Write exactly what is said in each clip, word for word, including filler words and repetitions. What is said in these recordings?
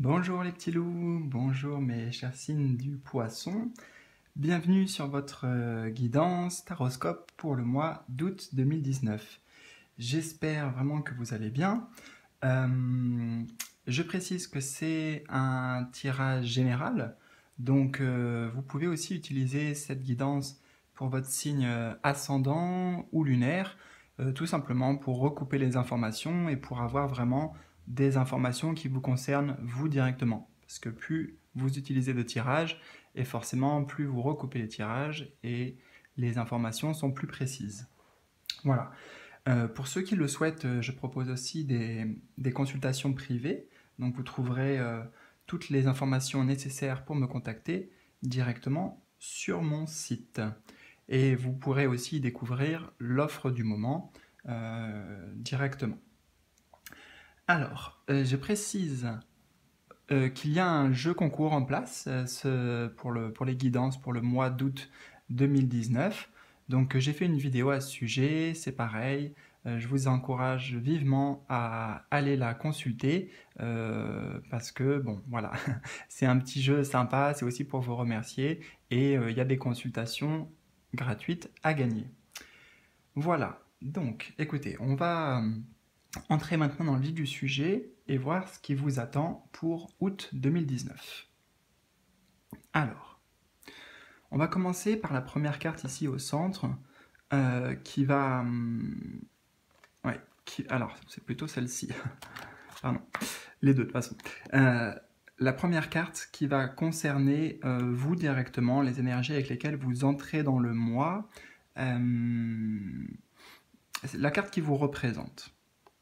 Bonjour les petits loups, bonjour mes chers signes du poisson. Bienvenue sur votre euh, guidance taroscope pour le mois d'août deux mille dix-neuf. J'espère vraiment que vous allez bien. Euh, je précise que c'est un tirage général, donc euh, vous pouvez aussi utiliser cette guidance pour votre signe ascendant ou lunaire, euh, tout simplement pour recouper les informations et pour avoir vraiment des informations qui vous concernent vous directement. Parce que plus vous utilisez de tirages, et forcément plus vous recoupez les tirages et les informations sont plus précises. Voilà. Euh, pour ceux qui le souhaitent, euh, je propose aussi des, des consultations privées. Donc vous trouverez euh, toutes les informations nécessaires pour me contacter directement sur mon site. Et vous pourrez aussi découvrir l'offre du moment euh, directement. Alors, euh, je précise euh, qu'il y a un jeu concours en place euh, ce, pour, le, pour les guidances pour le mois d'août deux mille dix-neuf. Donc j'ai fait une vidéo à ce sujet, c'est pareil, euh, je vous encourage vivement à aller la consulter euh, parce que bon voilà, c'est un petit jeu sympa, c'est aussi pour vous remercier et euh, il y a des consultations gratuites à gagner. Voilà, donc écoutez, on va euh, entrer maintenant dans le vif du sujet et voir ce qui vous attend pour août deux mille dix-neuf. Alors, on va commencer par la première carte ici au centre, euh, qui va... Hum, ouais, qui, alors, c'est plutôt celle-ci. Pardon, les deux de toute façon. Euh, la première carte qui va concerner euh, vous directement, les énergies avec lesquelles vous entrez dans le mois. Euh, c'est la carte qui vous représente.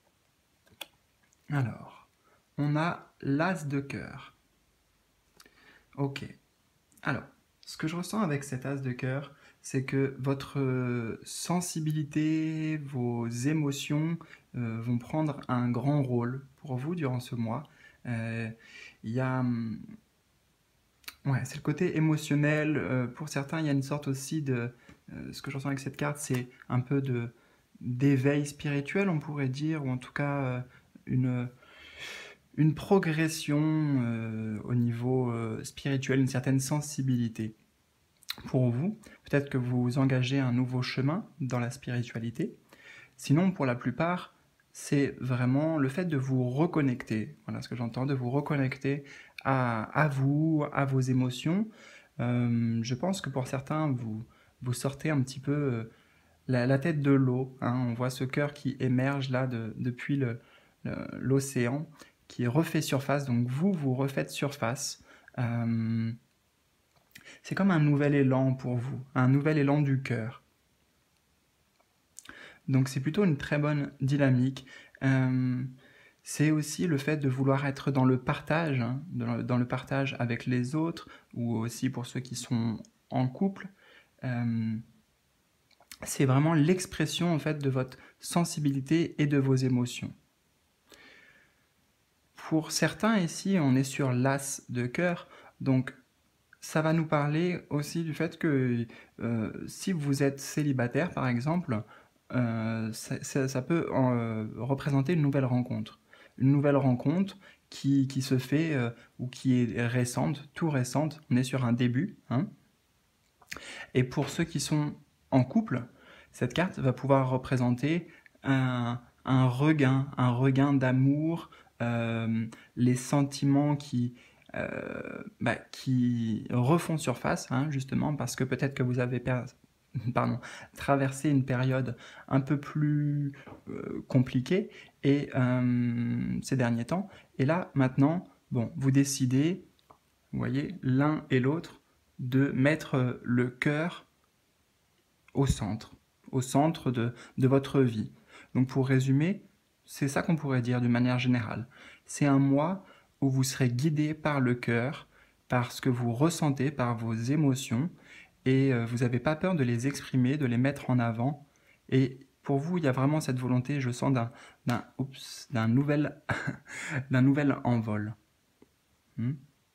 Alors, on a l'as de cœur. Ok. Alors, ce que je ressens avec cet as de cœur, c'est que votre sensibilité, vos émotions euh, vont prendre un grand rôle pour vous durant ce mois. Euh, il y a... Ouais, c'est le côté émotionnel. Euh, pour certains, il y a une sorte aussi de... Euh, ce que je ressens avec cette carte, c'est un peu de d'éveil spirituel, on pourrait dire, ou en tout cas euh, une... une progression euh, au niveau euh, spirituel, une certaine sensibilité. Pour vous, peut-être que vous engagez un nouveau chemin dans la spiritualité. Sinon, pour la plupart, c'est vraiment le fait de vous reconnecter. Voilà ce que j'entends, de vous reconnecter à, à vous, à vos émotions. Euh, je pense que pour certains, vous, vous sortez un petit peu euh, la, la tête de l'eau. Hein. On voit ce cœur qui émerge là de, depuis le, le, l'océan, qui refait surface. Donc vous, vous refaites surface. Euh, C'est comme un nouvel élan pour vous, un nouvel élan du cœur. Donc c'est plutôt une très bonne dynamique. Euh, c'est aussi le fait de vouloir être dans le partage, hein, dans, le, dans le partage avec les autres, ou aussi pour ceux qui sont en couple. Euh, c'est vraiment l'expression en fait de votre sensibilité et de vos émotions. Pour certains ici, on est sur l'as de cœur, donc ça va nous parler aussi du fait que euh, si vous êtes célibataire, par exemple, euh, ça, ça, ça peut euh, représenter une nouvelle rencontre. Une nouvelle rencontre qui, qui se fait euh, ou qui est récente, tout récente. On est sur un début. Hein. Et pour ceux qui sont en couple, cette carte va pouvoir représenter un, un regain, un regain d'amour, euh, les sentiments qui... Euh, bah, qui refont surface, hein, justement, parce que peut-être que vous avez per... Pardon, traversé une période un peu plus euh, compliquée et, euh, ces derniers temps. Et là, maintenant, bon, vous décidez, vous voyez, l'un et l'autre, de mettre le cœur au centre, au centre de, de votre vie. Donc pour résumer, c'est ça qu'on pourrait dire d'une manière générale. C'est un mois où vous serez guidé par le cœur, par ce que vous ressentez, par vos émotions, et euh, vous n'avez pas peur de les exprimer, de les mettre en avant. Et pour vous, il y a vraiment cette volonté, je sens, d'un, d'un, oups, d'un nouvel, d'un nouvel envol. Hmm.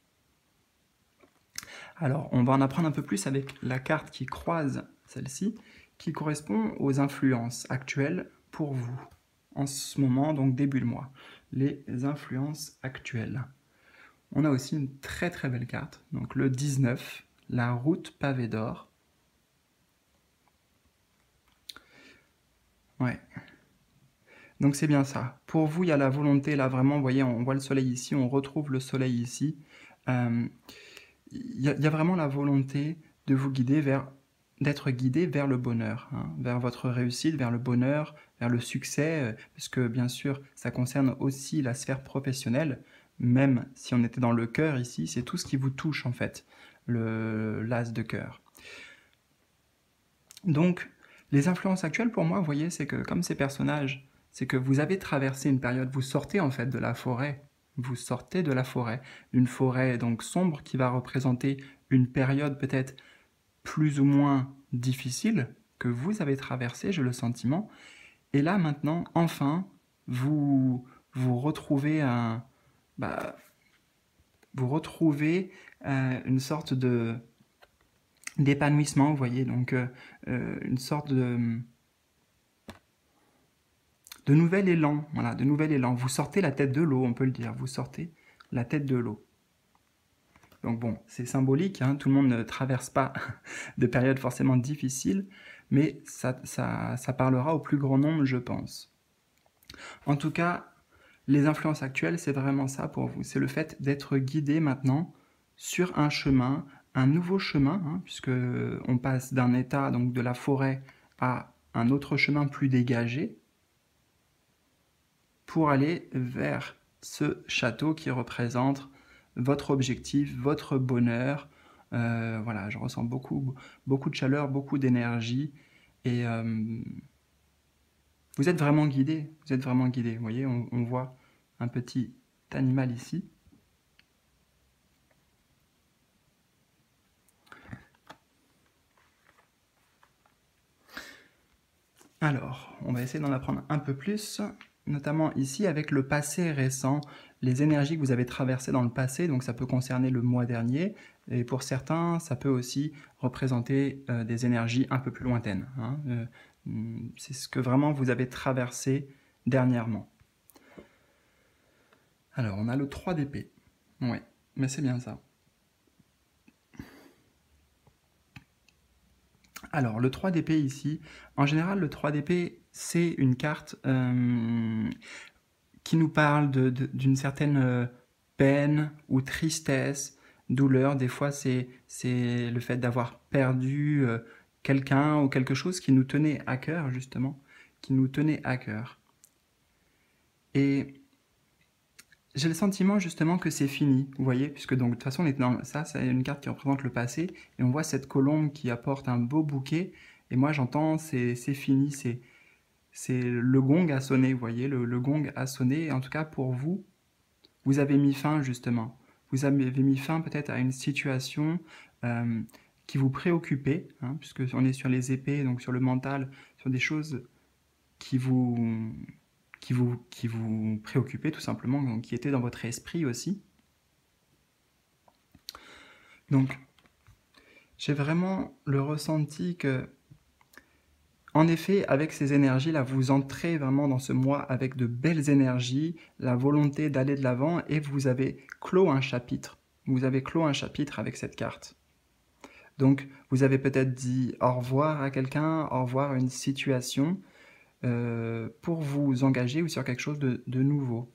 Alors, on va en apprendre un peu plus avec la carte qui croise celle-ci, qui correspond aux influences actuelles pour vous, en ce moment, donc début de mois. Les influences actuelles. on a aussi une très très belle carte. Donc le dix-neuf, la route pavée d'or. Ouais. Donc c'est bien ça. Pour vous, il y a la volonté, là vraiment, vous voyez, on voit le soleil ici, on retrouve le soleil ici. Euh, il y, a, il y a vraiment la volonté de vous guider vers, d'être guidé vers le bonheur, hein, vers votre réussite, vers le bonheur, vers le succès, euh, parce que bien sûr, ça concerne aussi la sphère professionnelle, même si on était dans le cœur ici, c'est tout ce qui vous touche en fait, le l'as de cœur. Donc, les influences actuelles pour moi, vous voyez, c'est que comme ces personnages, c'est que vous avez traversé une période, vous sortez en fait de la forêt, vous sortez de la forêt, une forêt donc sombre qui va représenter une période peut-être plus ou moins difficile que vous avez traversée, j'ai le sentiment. Et là maintenant, enfin, vous vous retrouvez un, bah, vous retrouvez euh, une sorte de d'épanouissement, vous voyez, donc euh, euh, une sorte de de nouvel élan, voilà, de nouvel élan. Vous sortez la tête de l'eau, on peut le dire, vous sortez la tête de l'eau. Donc bon, c'est symbolique, hein, tout le monde ne traverse pas de périodes forcément difficiles, mais ça, ça, ça parlera au plus grand nombre, je pense. En tout cas, les influences actuelles, c'est vraiment ça pour vous. C'est le fait d'être guidé maintenant sur un chemin, un nouveau chemin, hein, puisque on passe d'un état, donc de la forêt, à un autre chemin plus dégagé, pour aller vers ce château qui représente votre objectif, votre bonheur. Euh, voilà, je ressens beaucoup, beaucoup de chaleur, beaucoup d'énergie. Et euh, vous êtes vraiment guidé. Vous êtes vraiment guidé. Vous voyez, on, on voit un petit animal ici. Alors, on va essayer d'en apprendre un peu plus, notamment ici avec le passé récent, les énergies que vous avez traversées dans le passé, donc ça peut concerner le mois dernier, et pour certains, ça peut aussi représenter euh, des énergies un peu plus lointaines. Hein. Euh, c'est ce que vraiment vous avez traversé dernièrement. Alors, on a le trois d'épée. Oui, mais c'est bien ça. Alors, le trois d'épée ici, en général, le trois d'épée, c'est une carte euh, qui nous parle de, de, d'une certaine euh, peine ou tristesse, douleur. Des fois, c'est, c'est le fait d'avoir perdu euh, quelqu'un ou quelque chose qui nous tenait à cœur, justement, qui nous tenait à cœur. Et j'ai le sentiment justement que c'est fini, vous voyez, puisque donc de toute façon on est dans ça, c'est une carte qui représente le passé, et on voit cette colombe qui apporte un beau bouquet, et moi j'entends c'est c'est fini, c'est c'est le gong a sonné, vous voyez, le, le gong a sonné, et en tout cas pour vous, vous avez mis fin justement, vous avez mis fin peut-être à une situation euh, qui vous préoccupait, hein, puisque on est sur les épées, donc sur le mental, sur des choses qui vous qui vous, qui vous préoccupait tout simplement, donc qui était dans votre esprit aussi. Donc, j'ai vraiment le ressenti que, en effet, avec ces énergies-là, vous entrez vraiment dans ce mois avec de belles énergies, la volonté d'aller de l'avant, et vous avez clos un chapitre. Vous avez clos un chapitre avec cette carte. Donc, vous avez peut-être dit au revoir à quelqu'un, au revoir à une situation, euh, pour vous engager ou sur quelque chose de, de nouveau.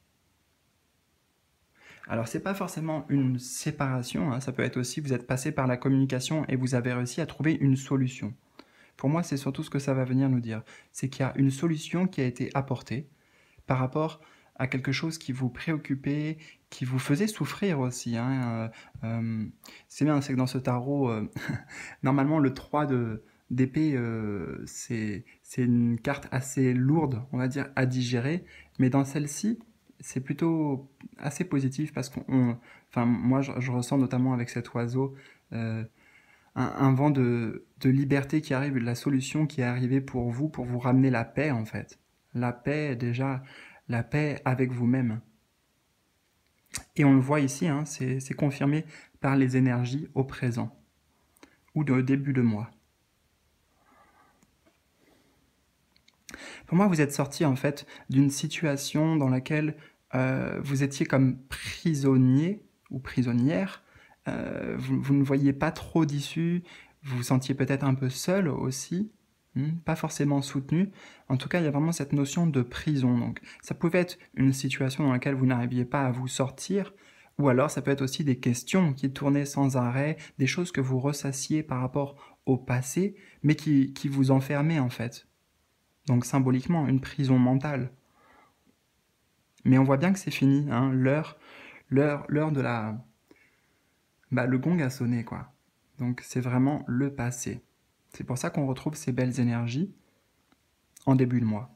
Alors, c'est pas forcément une séparation, hein, ça peut être aussi, vous êtes passé par la communication et vous avez réussi à trouver une solution. Pour moi, c'est surtout ce que ça va venir nous dire. C'est qu'il y a une solution qui a été apportée par rapport à quelque chose qui vous préoccupait, qui vous faisait souffrir aussi. Hein. Euh, euh, c'est bien, c'est que dans ce tarot, euh, normalement, le trois de, d'épée, euh, c'est, c'est une carte assez lourde, on va dire, à digérer. Mais dans celle-ci, c'est plutôt assez positif parce qu'on, enfin, moi, je, je ressens notamment avec cet oiseau euh, un, un vent de, de liberté qui arrive, la solution qui est arrivée pour vous, pour vous ramener la paix, en fait. La paix, déjà, la paix avec vous-même. Et on le voit ici, hein, c'est, c'est confirmé par les énergies au présent ou au début de mois. Pour moi, vous êtes sorti en fait d'une situation dans laquelle euh, vous étiez comme prisonnier ou prisonnière, euh, vous, vous ne voyiez pas trop d'issue, vous vous sentiez peut-être un peu seul aussi, hmm, pas forcément soutenu. En tout cas, il y a vraiment cette notion de prison. Donc, ça pouvait être une situation dans laquelle vous n'arriviez pas à vous sortir, ou alors ça peut être aussi des questions qui tournaient sans arrêt, des choses que vous ressassiez par rapport au passé, mais qui, qui vous enfermaient en fait. Donc symboliquement, une prison mentale. Mais on voit bien que c'est fini, hein, l'heure, l'heure, l'heure de la... Bah, le gong a sonné, quoi. Donc c'est vraiment le passé. C'est pour ça qu'on retrouve ces belles énergies en début de mois.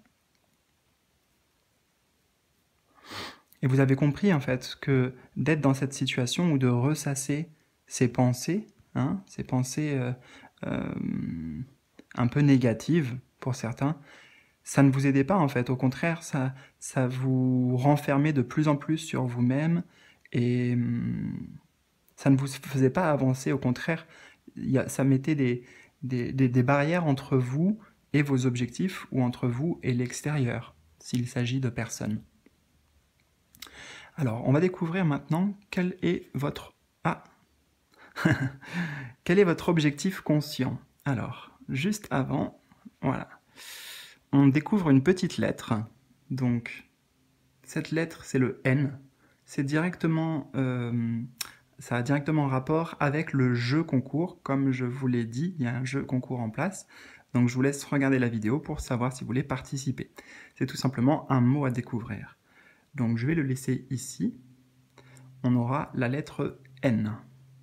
Et vous avez compris, en fait, que d'être dans cette situation ou de ressasser ces pensées, hein, ces pensées euh, euh, un peu négatives pour certains, ça ne vous aidait pas, en fait. Au contraire, ça, ça vous renfermait de plus en plus sur vous-même et hum, ça ne vous faisait pas avancer. Au contraire, y a, ça mettait des, des, des, des barrières entre vous et vos objectifs ou entre vous et l'extérieur, s'il s'agit de personnes. Alors, on va découvrir maintenant quel est votre... Ah Quel est votre objectif conscient? Alors, juste avant, voilà. On découvre une petite lettre. Donc, cette lettre, c'est le N. C'est directement... Euh, ça a directement rapport avec le jeu concours. Comme je vous l'ai dit, il y a un jeu concours en place. Donc, je vous laisse regarder la vidéo pour savoir si vous voulez participer. C'est tout simplement un mot à découvrir. Donc, je vais le laisser ici. On aura la lettre N.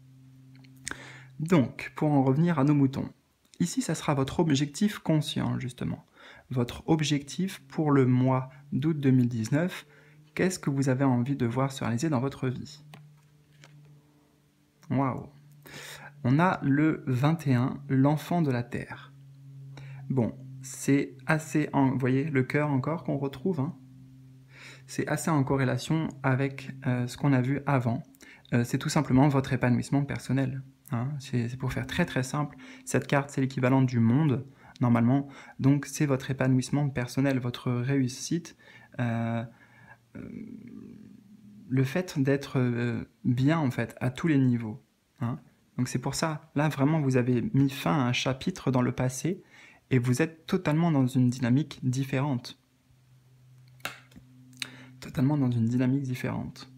Donc, pour en revenir à nos moutons, ici, ça sera votre objectif conscient, justement. Votre objectif pour le mois d'août deux mille dix-neuf, qu'est-ce que vous avez envie de voir se réaliser dans votre vie? Waouh! On a le vingt et un, l'enfant de la Terre. Bon, c'est assez, en, vous voyez, le cœur encore qu'on retrouve, hein, c'est assez en corrélation avec euh, ce qu'on a vu avant. Euh, c'est tout simplement votre épanouissement personnel. Hein. C'est pour faire très très simple. Cette carte, c'est l'équivalent du monde, normalement. Donc, c'est votre épanouissement personnel, votre réussite. Euh, euh, le fait d'être euh, bien, en fait, à tous les niveaux. Hein. Donc, c'est pour ça, là, vraiment, vous avez mis fin à un chapitre dans le passé et vous êtes totalement dans une dynamique différente. Totalement dans une dynamique différente.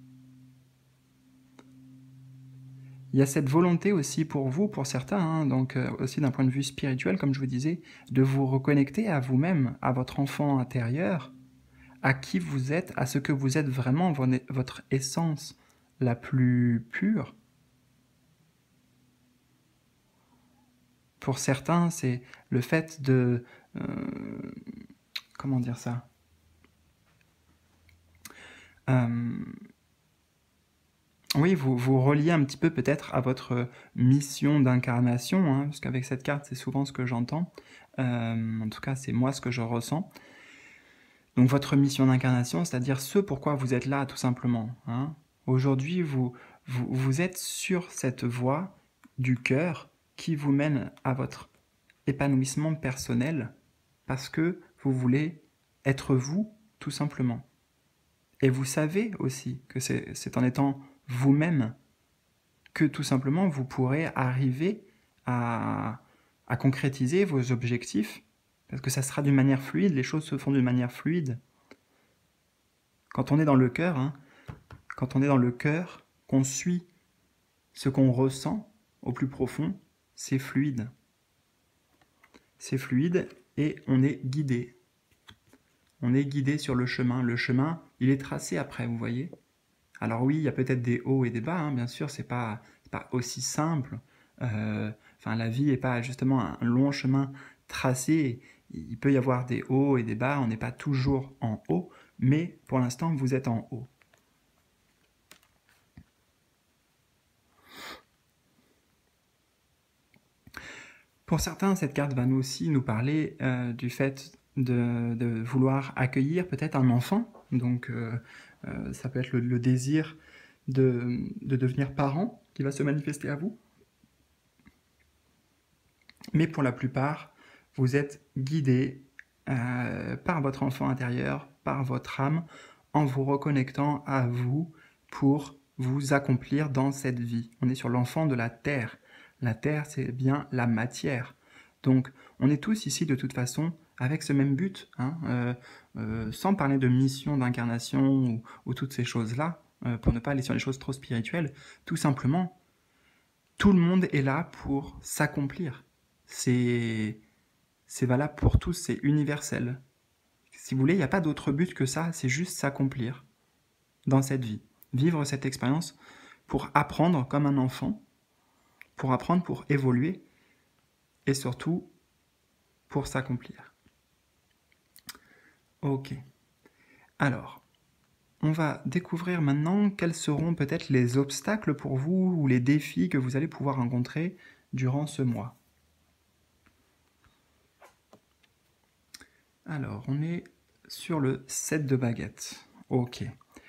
Il y a cette volonté aussi pour vous, pour certains, hein, donc euh, aussi d'un point de vue spirituel, comme je vous disais, de vous reconnecter à vous-même, à votre enfant intérieur, à qui vous êtes, à ce que vous êtes vraiment, votre essence la plus pure. Pour certains, c'est le fait de... Euh, comment dire ça euh, Oui, vous vous reliez un petit peu peut-être à votre mission d'incarnation, hein, parce qu'avec cette carte, c'est souvent ce que j'entends. Euh, en tout cas, c'est moi ce que je ressens. Donc votre mission d'incarnation, c'est-à-dire ce pourquoi vous êtes là, tout simplement. Hein. Aujourd'hui, vous, vous, vous êtes sur cette voie du cœur qui vous mène à votre épanouissement personnel, parce que vous voulez être vous, tout simplement. Et vous savez aussi que c'est en étant vous-même que tout simplement vous pourrez arriver à, à concrétiser vos objectifs, parce que ça sera d'une manière fluide, les choses se font d'une manière fluide. Quand on est dans le cœur, hein, quand on est dans le cœur, qu'on suit ce qu'on ressent au plus profond, c'est fluide. C'est fluide et on est guidé. On est guidé sur le chemin. Le chemin, il est tracé après, vous voyez. Alors oui, il y a peut-être des hauts et des bas, hein, bien sûr, c'est pas, pas aussi simple. Euh, enfin, la vie n'est pas justement un long chemin tracé. Il peut y avoir des hauts et des bas, on n'est pas toujours en haut, mais pour l'instant, vous êtes en haut. Pour certains, cette carte va nous aussi nous parler euh, du fait de, de vouloir accueillir peut-être un enfant. Donc, euh, euh, ça peut être le, le désir de, de devenir parent qui va se manifester à vous. Mais pour la plupart, vous êtes guidé euh, par votre enfant intérieur, par votre âme, en vous reconnectant à vous pour vous accomplir dans cette vie. On est sur l'enfant de la terre. La terre, c'est bien la matière. Donc, on est tous ici de toute façon avec ce même but, hein, euh, euh, sans parler de mission, d'incarnation ou, ou toutes ces choses-là, euh, pour ne pas aller sur les choses trop spirituelles. Tout simplement, tout le monde est là pour s'accomplir. C'est, c'est valable pour tous, c'est universel. Si vous voulez, il n'y a pas d'autre but que ça, c'est juste s'accomplir dans cette vie. Vivre cette expérience pour apprendre comme un enfant, pour apprendre, pour évoluer, et surtout pour s'accomplir. Ok. Alors, on va découvrir maintenant quels seront peut-être les obstacles pour vous ou les défis que vous allez pouvoir rencontrer durant ce mois. Alors, on est sur le sept de baguettes. Ok.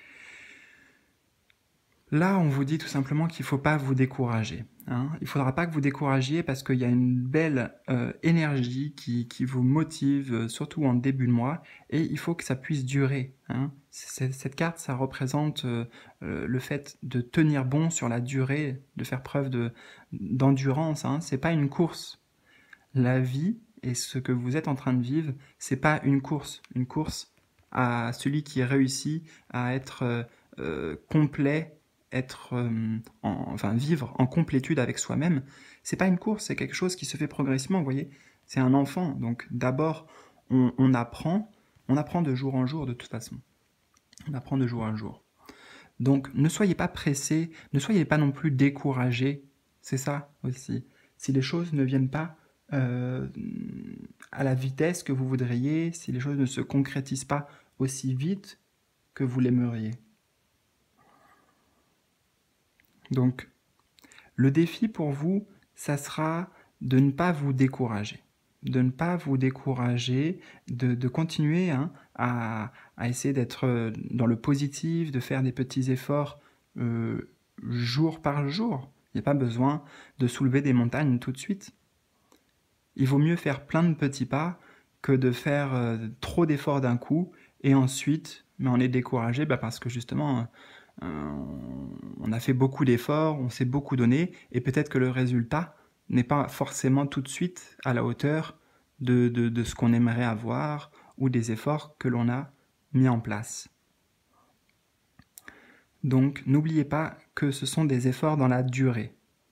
Là, on vous dit tout simplement qu'il ne faut pas vous décourager. Hein. Il ne faudra pas que vous découragiez parce qu'il y a une belle euh, énergie qui, qui vous motive, euh, surtout en début de mois, et il faut que ça puisse durer. Hein. Cette carte, ça représente euh, euh, le fait de tenir bon sur la durée, de faire preuve de, d'endurance. Hein. Ce n'est pas une course. La vie et ce que vous êtes en train de vivre, ce n'est pas une course. Une course à celui qui réussit à être euh, euh, complet, être, euh, en, enfin vivre en complétude avec soi-même, c'est pas une course, c'est quelque chose qui se fait progressivement, vous voyez, c'est un enfant, donc d'abord on, on apprend, on apprend de jour en jour de toute façon, on apprend de jour en jour. Donc ne soyez pas pressés, ne soyez pas non plus découragés, c'est ça aussi, si les choses ne viennent pas euh, à la vitesse que vous voudriez, si les choses ne se concrétisent pas aussi vite que vous l'aimeriez. Donc, le défi pour vous, ça sera de ne pas vous décourager. De ne pas vous décourager, de, de continuer hein, à, à essayer d'être dans le positif, de faire des petits efforts euh, jour par jour. Il n'y a pas besoin de soulever des montagnes tout de suite. Il vaut mieux faire plein de petits pas que de faire euh, trop d'efforts d'un coup et ensuite, mais on est découragé bah, parce que justement... Euh, on a fait beaucoup d'efforts, on s'est beaucoup donné, et peut-être que le résultat n'est pas forcément tout de suite à la hauteur de, de, de ce qu'on aimerait avoir ou des efforts que l'on a mis en place. Donc n'oubliez pas que ce sont des efforts dans la durée.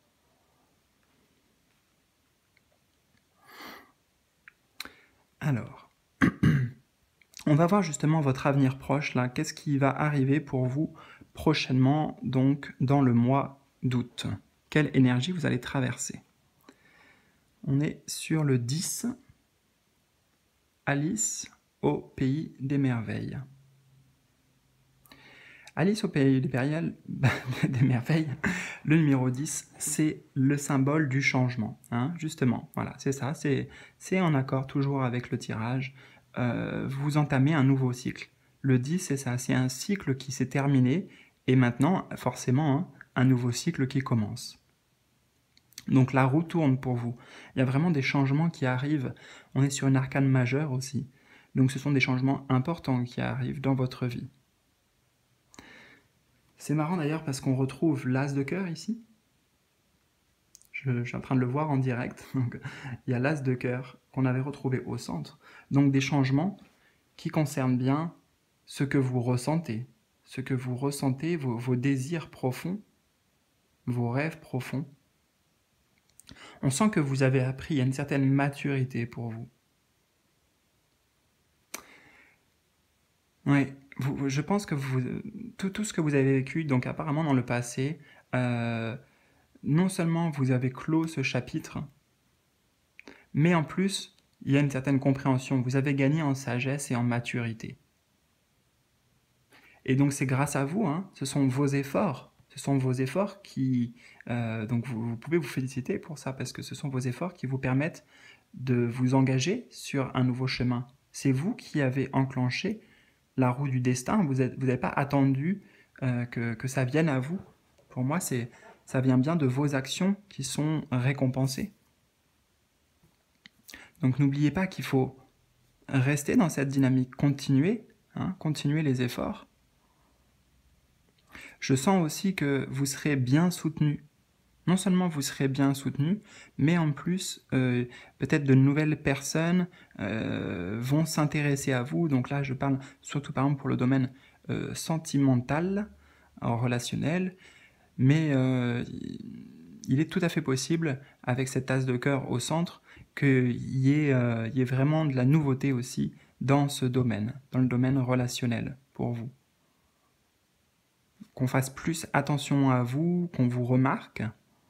Alors, on va voir justement votre avenir proche, là. Qu'est-ce qui va arriver pour vous prochainement, donc dans le mois d'août? Quelle énergie vous allez traverser? On est sur le dix, Alice au pays des merveilles. Alice au pays des merveilles, des merveilles le numéro dix, c'est le symbole du changement. Hein, justement, voilà, c'est ça, c'est en accord toujours avec le tirage. Euh, vous entamez un nouveau cycle. Le dix, c'est ça, c'est un cycle qui s'est terminé, et maintenant, forcément, hein, un nouveau cycle qui commence. Donc la roue tourne pour vous. Il y a vraiment des changements qui arrivent. On est sur une arcane majeure aussi. Donc ce sont des changements importants qui arrivent dans votre vie. C'est marrant d'ailleurs parce qu'on retrouve l'as de cœur ici. Je, je suis en train de le voir en direct. Donc, il y a l'as de cœur qu'on avait retrouvé au centre. Donc des changements qui concernent bien ce que vous ressentez. Ce que vous ressentez, vos, vos désirs profonds, vos rêves profonds. On sent que vous avez appris, il y a une certaine maturité pour vous. Oui, vous, je pense que vous, tout, tout ce que vous avez vécu, donc apparemment dans le passé, euh, non seulement vous avez clos ce chapitre, mais en plus, il y a une certaine compréhension. Vous avez gagné en sagesse et en maturité. Et donc c'est grâce à vous, hein, ce sont vos efforts. Ce sont vos efforts qui... Euh, donc vous, vous pouvez vous féliciter pour ça, parce que ce sont vos efforts qui vous permettent de vous engager sur un nouveau chemin. C'est vous qui avez enclenché la roue du destin. Vous n'avez pas attendu euh, que, que ça vienne à vous. Pour moi, ça vient bien de vos actions qui sont récompensées. Donc n'oubliez pas qu'il faut rester dans cette dynamique, continuer, hein, continuer les efforts, Je sens aussi que vous serez bien soutenu. Non seulement vous serez bien soutenu, mais en plus, euh, peut-être de nouvelles personnes euh, vont s'intéresser à vous. Donc là, je parle surtout par exemple pour le domaine euh, sentimental, euh, relationnel, mais euh, il est tout à fait possible, avec cette tasse de cœur au centre, qu'il y ait, euh, il y ait vraiment de la nouveauté aussi dans ce domaine, dans le domaine relationnel pour vous. Qu'on fasse plus attention à vous, qu'on vous remarque.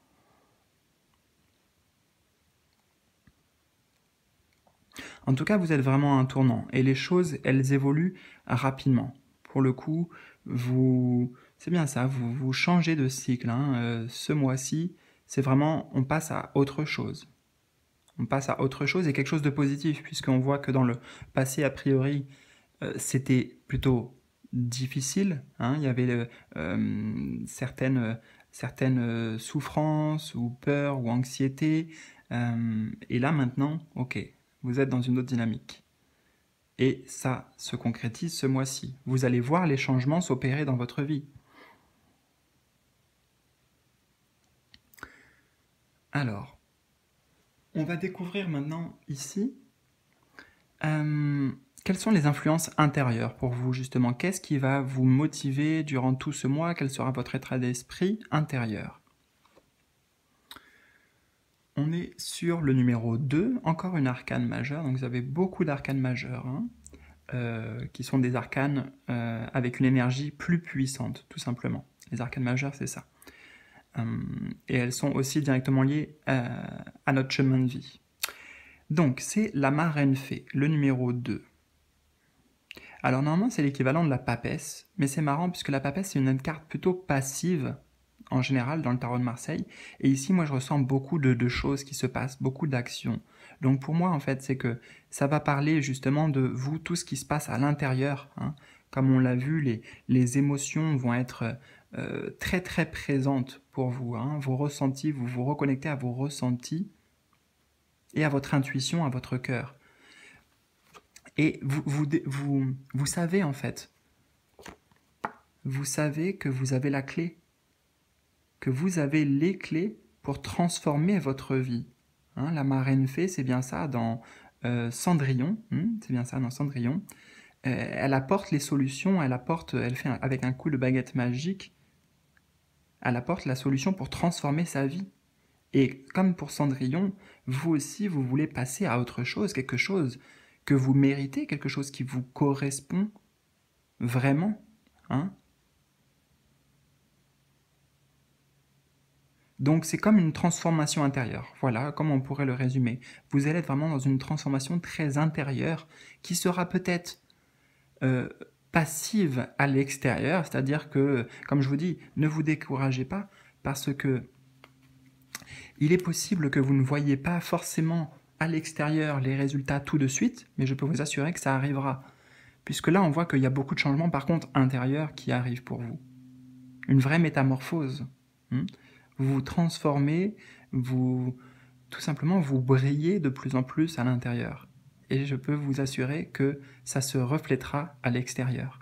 En tout cas, vous êtes vraiment à un tournant et les choses, elles évoluent rapidement. Pour le coup, vous, c'est bien ça, vous, vous changez de cycle. Hein. Euh, ce mois-ci, c'est vraiment, on passe à autre chose. On passe à autre chose et quelque chose de positif, puisqu'on voit que dans le passé, a priori, euh, c'était plutôt difficile. Hein. Il y avait euh, certaines, certaines euh, souffrances ou peurs ou anxiétés. Euh, et là, maintenant, ok, vous êtes dans une autre dynamique. Et ça se concrétise ce mois-ci. Vous allez voir les changements s'opérer dans votre vie. Alors, on va découvrir maintenant ici euh, quelles sont les influences intérieures pour vous justement. Qu'est-ce qui va vous motiver durant tout ce mois? Quel sera votre état d'esprit intérieur? On est sur le numéro deux, encore une arcane majeure. Donc vous avez beaucoup d'arcanes majeures, hein, euh, qui sont des arcanes euh, avec une énergie plus puissante, tout simplement. Les arcanes majeures, c'est ça. Euh, et elles sont aussi directement liées euh, à notre chemin de vie. Donc, c'est la marraine fée, le numéro deux. Alors, normalement, c'est l'équivalent de la papesse, mais c'est marrant puisque la papesse, c'est une carte plutôt passive, en général, dans le tarot de Marseille. Et ici, moi, je ressens beaucoup de, de choses qui se passent, beaucoup d'actions. Donc, pour moi, en fait, c'est que ça va parler justement de vous, tout ce qui se passe à l'intérieur. Hein. Comme on l'a vu, les, les émotions vont être euh, très, très présentes pour vous. Hein. Vos ressentis, vous vous reconnectez à vos ressentis et à votre intuition, à votre cœur. Et vous, vous, vous, vous savez, en fait, vous savez que vous avez la clé, que vous avez les clés pour transformer votre vie. Hein, la marraine fée, c'est bien ça dans euh, Cendrillon, hein, c'est bien ça dans Cendrillon. Euh, elle apporte les solutions, elle apporte, elle fait un, avec un coup de baguette magique, elle apporte la solution pour transformer sa vie. Et comme pour Cendrillon, vous aussi, vous voulez passer à autre chose, quelque chose que vous méritez, quelque chose qui vous correspond vraiment, hein. Donc c'est comme une transformation intérieure, voilà comment on pourrait le résumer. Vous allez être vraiment dans une transformation très intérieure qui sera peut-être euh, passive à l'extérieur, c'est-à-dire que, comme je vous dis, ne vous découragez pas parce que il est possible que vous ne voyez pas forcément à l'extérieur les résultats tout de suite, mais je peux vous assurer que ça arrivera. Puisque là, on voit qu'il y a beaucoup de changements, par contre, intérieurs qui arrivent pour vous. Une vraie métamorphose. Hein. Vous vous transformez, vous, tout simplement, vous brillez de plus en plus à l'intérieur. Et je peux vous assurer que ça se reflètera à l'extérieur.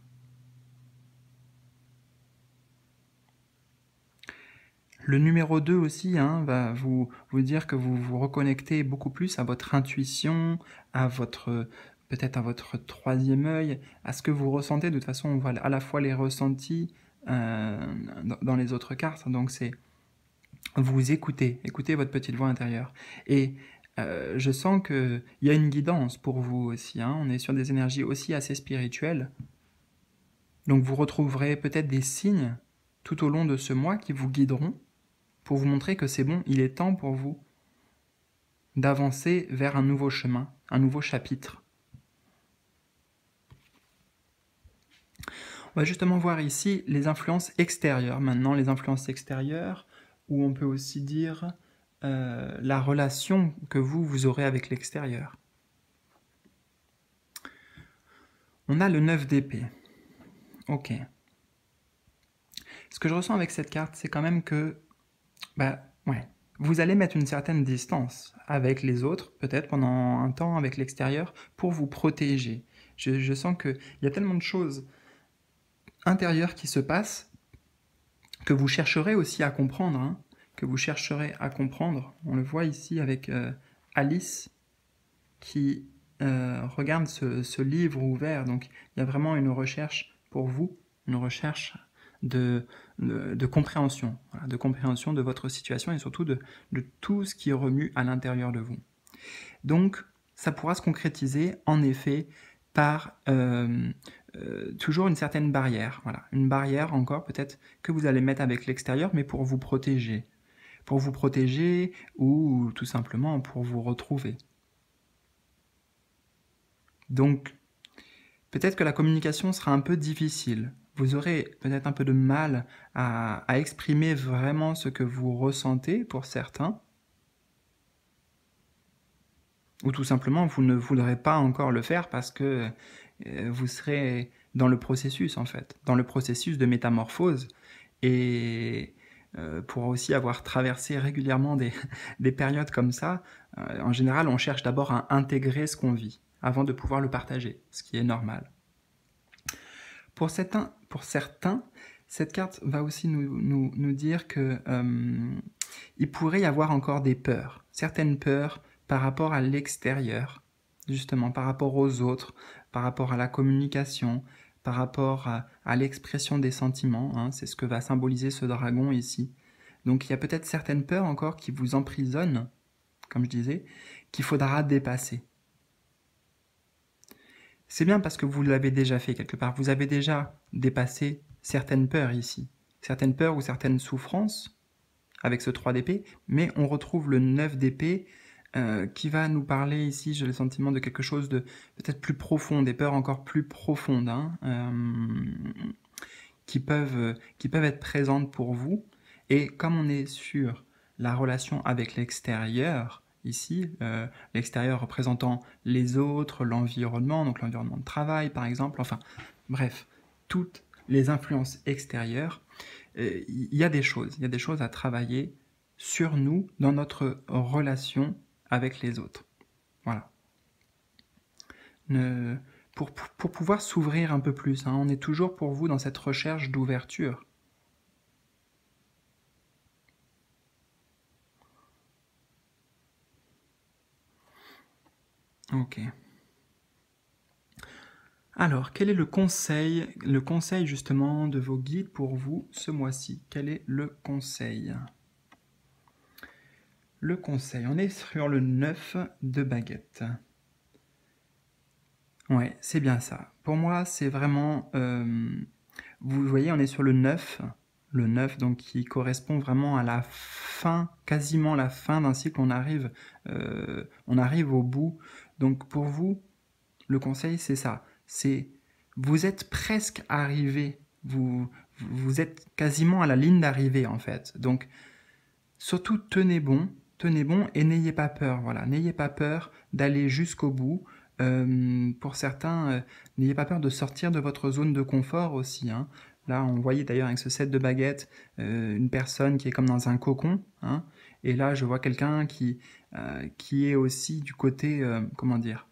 Le numéro deux aussi hein, va vous, vous dire que vous vous reconnectez beaucoup plus à votre intuition, à votre peut-être à votre troisième œil, à ce que vous ressentez. De toute façon, on voit à la fois les ressentis euh, dans les autres cartes. Donc c'est vous écoutez, écoutez votre petite voix intérieure. Et euh, je sens qu'il y a une guidance pour vous aussi. Hein. On est sur des énergies aussi assez spirituelles. Donc vous retrouverez peut-être des signes tout au long de ce mois qui vous guideront pour vous montrer que c'est bon, il est temps pour vous d'avancer vers un nouveau chemin, un nouveau chapitre. On va justement voir ici les influences extérieures. Maintenant, les influences extérieures, où on peut aussi dire euh, la relation que vous, vous aurez avec l'extérieur. On a le neuf d'épée. Ok. Ce que je ressens avec cette carte, c'est quand même que bah, ouais, vous allez mettre une certaine distance avec les autres, peut-être pendant un temps avec l'extérieur, pour vous protéger. Je, je sens qu'il y a tellement de choses intérieures qui se passent que vous chercherez aussi à comprendre, hein, que vous chercherez à comprendre. On le voit ici avec euh, Alice qui euh, regarde ce, ce livre ouvert. Donc il y a vraiment une recherche pour vous, une recherche de, de, de compréhension, voilà, de compréhension de votre situation et surtout de, de tout ce qui remue à l'intérieur de vous. Donc ça pourra se concrétiser en effet par euh, euh, toujours une certaine barrière. Voilà. Une barrière encore peut-être que vous allez mettre avec l'extérieur, mais pour vous protéger. Pour vous protéger ou tout simplement pour vous retrouver. Donc, peut-être que la communication sera un peu difficile. Vous aurez peut-être un peu de mal à, à exprimer vraiment ce que vous ressentez pour certains. Ou tout simplement, vous ne voudrez pas encore le faire parce que euh, vous serez dans le processus, en fait. Dans le processus de métamorphose. Et euh, pour aussi avoir traversé régulièrement des, des périodes comme ça, euh, en général, on cherche d'abord à intégrer ce qu'on vit avant de pouvoir le partager, ce qui est normal. Pour certains, pour certains cette carte va aussi nous, nous, nous dire que euh, il pourrait y avoir encore des peurs, certaines peurs par rapport à l'extérieur, justement, par rapport aux autres, par rapport à la communication, par rapport à, à l'expression des sentiments, hein, c'est ce que va symboliser ce dragon ici. Donc il y a peut-être certaines peurs encore qui vous emprisonnent, comme je disais, qu'il faudra dépasser. C'est bien parce que vous l'avez déjà fait quelque part, vous avez déjà dépassé certaines peurs ici, certaines peurs ou certaines souffrances avec ce trois d'épée, mais on retrouve le neuf d'épée euh, qui va nous parler ici, j'ai le sentiment de quelque chose de peut-être plus profond, des peurs encore plus profondes, hein, euh, qui, peuvent, qui peuvent être présentes pour vous. Et comme on est sur la relation avec l'extérieur, ici, euh, l'extérieur représentant les autres, l'environnement, donc l'environnement de travail par exemple, enfin bref, toutes les influences extérieures, il euh, y a des choses, il y a des choses à travailler sur nous dans notre relation avec les autres. Voilà. Ne, pour, pour pouvoir s'ouvrir un peu plus, hein, on est toujours pour vous dans cette recherche d'ouverture. Ok. Alors, quel est le conseil, le conseil justement de vos guides pour vous ce mois-ci? Quel est le conseil? Le conseil, on est sur le neuf de baguette. Ouais, c'est bien ça. Pour moi, c'est vraiment... Euh, vous voyez, on est sur le neuf. Le neuf, donc, qui correspond vraiment à la fin, quasiment la fin d'un cycle. On arrive, euh, on arrive au bout. Donc, pour vous, le conseil, c'est ça. C'est... Vous êtes presque arrivé. Vous, vous êtes quasiment à la ligne d'arrivée, en fait. Donc, surtout, tenez bon. Tenez bon et n'ayez pas peur. Voilà, n'ayez pas peur d'aller jusqu'au bout. Euh, pour certains, euh, n'ayez pas peur de sortir de votre zone de confort aussi. Hein. Là, on voyait d'ailleurs avec ce set de baguettes euh, une personne qui est comme dans un cocon. Hein. Et là, je vois quelqu'un qui, euh, qui est aussi du côté, euh, comment dire,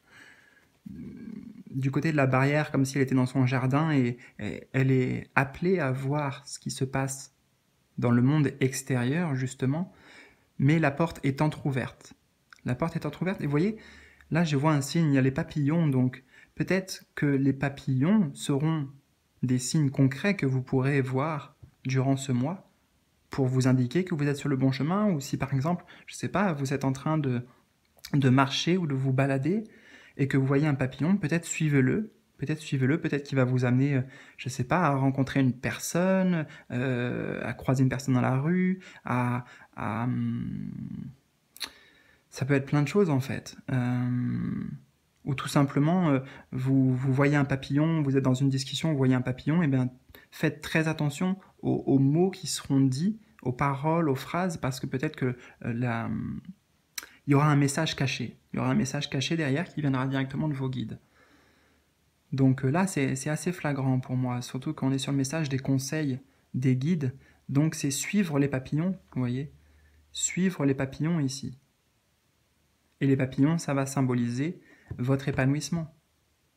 du côté de la barrière, comme si elle était dans son jardin et, et elle est appelée à voir ce qui se passe dans le monde extérieur, justement, mais la porte est entrouverte. La porte est entrouverte et vous voyez, là, je vois un signe, il y a les papillons, donc peut-être que les papillons seront des signes concrets que vous pourrez voir durant ce mois pour vous indiquer que vous êtes sur le bon chemin, ou si par exemple, je ne sais pas, vous êtes en train de, de marcher ou de vous balader et que vous voyez un papillon, peut-être suivez-le, peut-être suivez-le, peut-être qu'il va vous amener, je ne sais pas, à rencontrer une personne, euh, à croiser une personne dans la rue, à... à hum, ça peut être plein de choses en fait. Euh, ou tout simplement, euh, vous, vous voyez un papillon, vous êtes dans une discussion, vous voyez un papillon, et bien faites très attention aux, aux mots qui seront dits, aux paroles, aux phrases, parce que peut-être que euh, la, il y aura un message caché. Il y aura un message caché derrière qui viendra directement de vos guides. Donc euh, là, c'est assez flagrant pour moi, surtout quand on est sur le message des conseils des guides. Donc c'est suivre les papillons, vous voyez, suivre les papillons ici. Et les papillons, ça va symboliser votre épanouissement.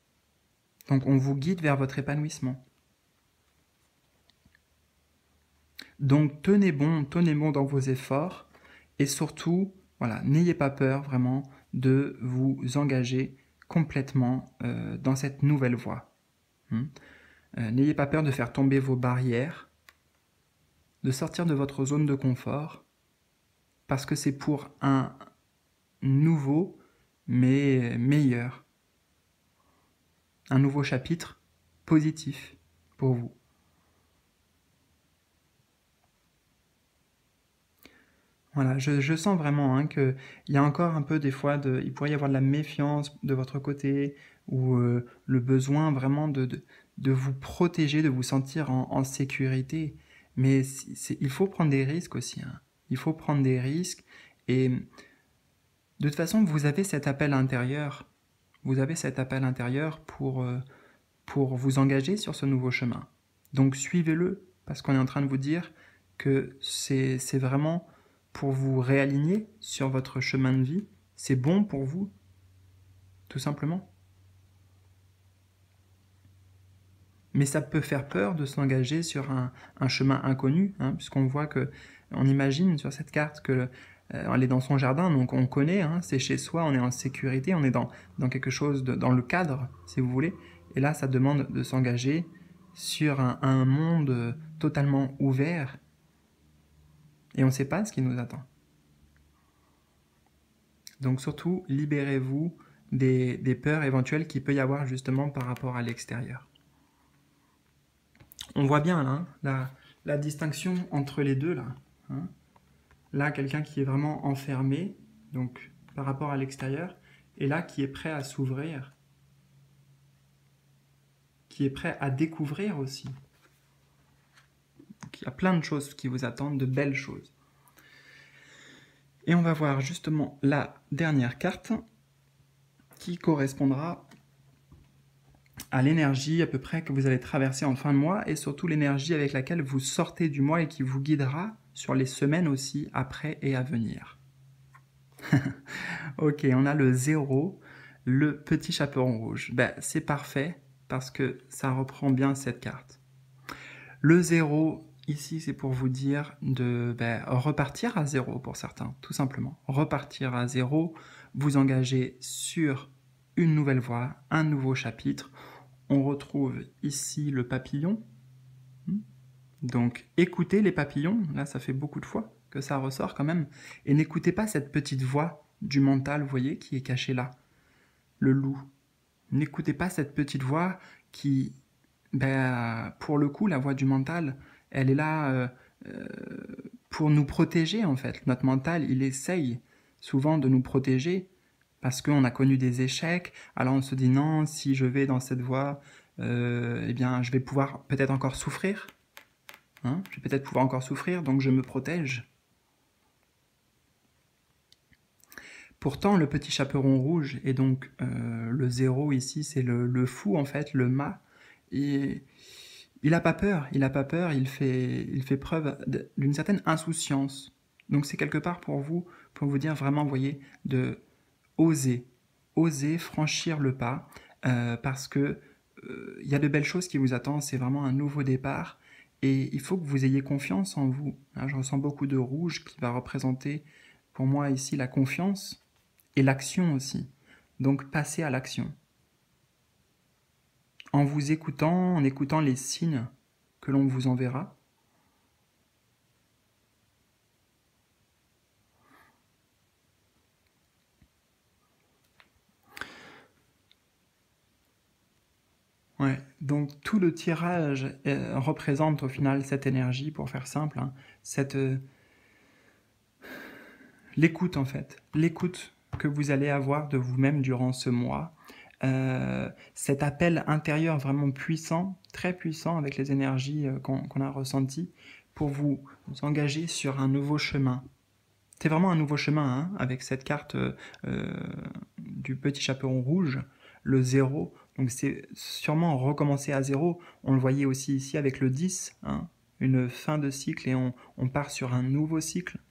Donc on vous guide vers votre épanouissement. Donc tenez bon, tenez bon dans vos efforts et surtout, voilà, n'ayez pas peur vraiment de vous engager complètement euh, dans cette nouvelle voie. Hmm. Euh, n'ayez pas peur de faire tomber vos barrières, de sortir de votre zone de confort, parce que c'est pour un nouveau, mais meilleur, un nouveau chapitre positif pour vous. Voilà, je, je sens vraiment hein, qu'il y a encore un peu des fois, de, il pourrait y avoir de la méfiance de votre côté, ou euh, le besoin vraiment de, de, de vous protéger, de vous sentir en, en sécurité. Mais c'est, il faut prendre des risques aussi. Hein. Il faut prendre des risques. Et de toute façon, vous avez cet appel intérieur. Vous avez cet appel intérieur pour, euh, pour vous engager sur ce nouveau chemin. Donc suivez-le, parce qu'on est en train de vous dire que c'est, c'est vraiment pour vous réaligner sur votre chemin de vie. C'est bon pour vous, tout simplement. Mais ça peut faire peur de s'engager sur un, un chemin inconnu, hein, puisqu'on voit que, on imagine sur cette carte que euh, elle est dans son jardin, donc on connaît, hein, c'est chez soi, on est en sécurité, on est dans, dans quelque chose, de, dans le cadre, si vous voulez. Et là, ça demande de s'engager sur un, un monde totalement ouvert, et on ne sait pas ce qui nous attend. Donc surtout, libérez-vous des, des peurs éventuelles qu'il peut y avoir justement par rapport à l'extérieur. On voit bien là, hein, la, la distinction entre les deux. Là, hein. Là, quelqu'un qui est vraiment enfermé, donc par rapport à l'extérieur, et là qui est prêt à s'ouvrir, qui est prêt à découvrir aussi. Donc, il y a plein de choses qui vous attendent, de belles choses. Et on va voir justement la dernière carte qui correspondra à l'énergie à peu près que vous allez traverser en fin de mois et surtout l'énergie avec laquelle vous sortez du mois et qui vous guidera sur les semaines aussi après et à venir. Ok, on a le zéro, le petit chaperon rouge. Ben, c'est parfait parce que ça reprend bien cette carte. Le zéro, ici, c'est pour vous dire de ben, repartir à zéro pour certains, tout simplement. Repartir à zéro, vous engager sur une nouvelle voie, un nouveau chapitre. On retrouve ici le papillon. Donc, écoutez les papillons. Là, ça fait beaucoup de fois que ça ressort quand même. Et n'écoutez pas cette petite voix du mental, vous voyez, qui est cachée là. Le loup. N'écoutez pas cette petite voix qui, ben, pour le coup, la voix du mental, elle est là euh, euh, pour nous protéger, en fait. Notre mental, il essaye souvent de nous protéger parce qu'on a connu des échecs. Alors on se dit non, si je vais dans cette voie, euh, eh bien, je vais pouvoir peut-être encore souffrir. Hein, je vais peut-être pouvoir encore souffrir, donc je me protège. Pourtant, le petit chaperon rouge, et donc euh, le zéro ici, c'est le, le fou en fait, le mât. Et il n'a pas peur, il n'a pas peur, il fait, il fait preuve d'une certaine insouciance. Donc c'est quelque part pour vous, pour vous dire vraiment, vous voyez, de oser, oser franchir le pas, euh, parce que euh, y a de belles choses qui vous attendent, c'est vraiment un nouveau départ. Et il faut que vous ayez confiance en vous. Hein, je ressens beaucoup de rouge qui va représenter pour moi ici la confiance et l'action aussi. Donc passez à l'action. En vous écoutant, en écoutant les signes que l'on vous enverra. Ouais, donc tout le tirage euh, représente au final cette énergie, pour faire simple, hein, cette euh, l'écoute en fait, l'écoute que vous allez avoir de vous-même durant ce mois, euh, cet appel intérieur vraiment puissant, très puissant avec les énergies euh, qu'on qu'on a ressenties, pour vous engager sur un nouveau chemin. C'est vraiment un nouveau chemin, hein, avec cette carte euh, du petit chaperon rouge, le zéro. Donc c'est sûrement recommencer à zéro. On le voyait aussi ici avec le dix, hein, une fin de cycle et on, on part sur un nouveau cycle.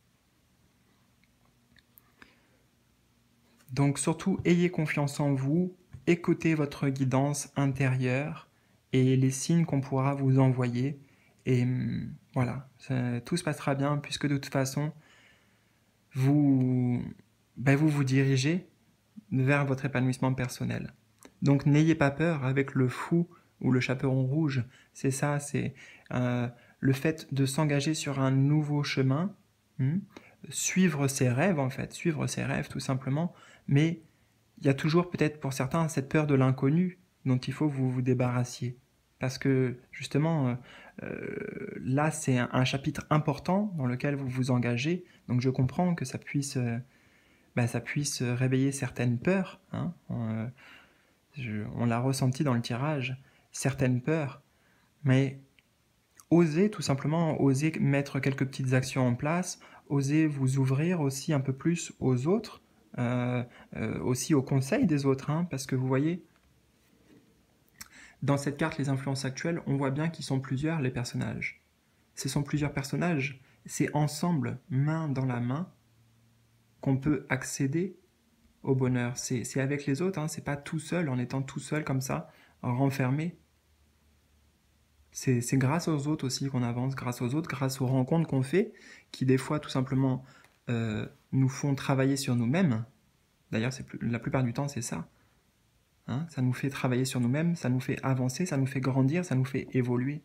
Donc surtout, ayez confiance en vous, écoutez votre guidance intérieure et les signes qu'on pourra vous envoyer Et hum, voilà, ça- tout se passera bien puisque de toute façon, vous, ben, vous vous dirigez vers votre épanouissement personnel. Donc n'ayez pas peur avec le fou ou le chaperon rouge. C'est ça, c'est euh, le fait de s'engager sur un nouveau chemin, hmm, suivre ses rêves en fait, suivre ses rêves tout simplement. Mais il y a toujours peut-être pour certains cette peur de l'inconnu dont il faut que vous vous débarrassiez. Parce que justement, euh, euh, là, c'est un, un chapitre important dans lequel vous vous engagez. Donc je comprends que ça puisse, euh, bah, ça puisse réveiller certaines peurs, hein. On, je- on l'a ressenti dans le tirage, certaines peurs. Mais osez tout simplement, osez mettre quelques petites actions en place, osez vous ouvrir aussi un peu plus aux autres, euh, euh, aussi aux conseils des autres, hein, parce que vous voyez, dans cette carte, les influences actuelles, on voit bien qu'ils sont plusieurs les personnages. Ce sont plusieurs personnages, c'est ensemble, main dans la main, qu'on peut accéder au bonheur. C'est c'est avec les autres, hein, c'est pas tout seul, en étant tout seul comme ça, renfermé. C'est c'est grâce aux autres aussi qu'on avance, grâce aux autres, grâce aux rencontres qu'on fait, qui des fois tout simplement euh, nous font travailler sur nous-mêmes. D'ailleurs, c'est plus- la plupart du temps, c'est ça. Hein, ça nous fait travailler sur nous-mêmes, ça nous fait avancer, ça nous fait grandir, ça nous fait évoluer.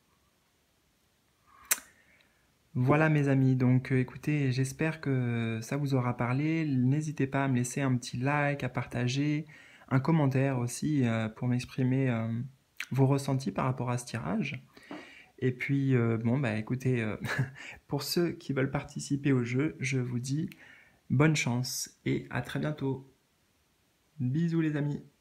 Voilà mes amis, donc euh, écoutez, j'espère que ça vous aura parlé. N'hésitez pas à me laisser un petit like, à partager, un commentaire aussi euh, pour m'exprimer euh, vos ressentis par rapport à ce tirage. Et puis, euh, bon, bah écoutez, euh, pour ceux qui veulent participer au jeu, je vous dis bonne chance et à très bientôt. Bisous les amis.